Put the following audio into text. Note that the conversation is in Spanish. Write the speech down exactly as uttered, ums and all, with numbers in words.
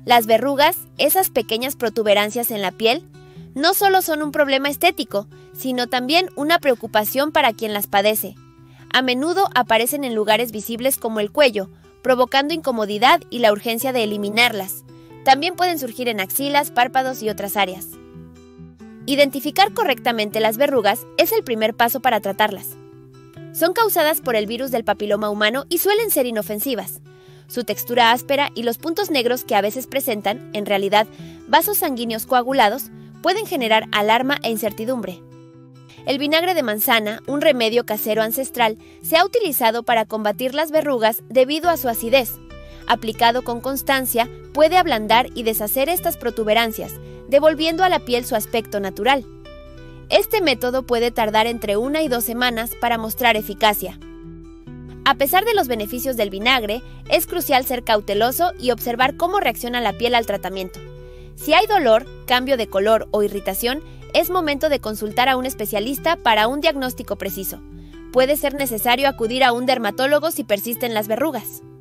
Las verrugas, esas pequeñas protuberancias en la piel, no solo son un problema estético, sino también una preocupación para quien las padece. A menudo aparecen en lugares visibles como el cuello, provocando incomodidad y la urgencia de eliminarlas. También pueden surgir en axilas, párpados y otras áreas. Identificar correctamente las verrugas es el primer paso para tratarlas. Son causadas por el virus del papiloma humano y suelen ser inofensivas. Su textura áspera y los puntos negros que a veces presentan, en realidad, vasos sanguíneos coagulados, pueden generar alarma e incertidumbre. El vinagre de manzana, un remedio casero ancestral, se ha utilizado para combatir las verrugas debido a su acidez. Aplicado con constancia, puede ablandar y deshacer estas protuberancias, devolviendo a la piel su aspecto natural. Este método puede tardar entre una y dos semanas para mostrar eficacia. A pesar de los beneficios del vinagre, es crucial ser cauteloso y observar cómo reacciona la piel al tratamiento. Si hay dolor, cambio de color o irritación, es momento de consultar a un especialista para un diagnóstico preciso. Puede ser necesario acudir a un dermatólogo si persisten las verrugas.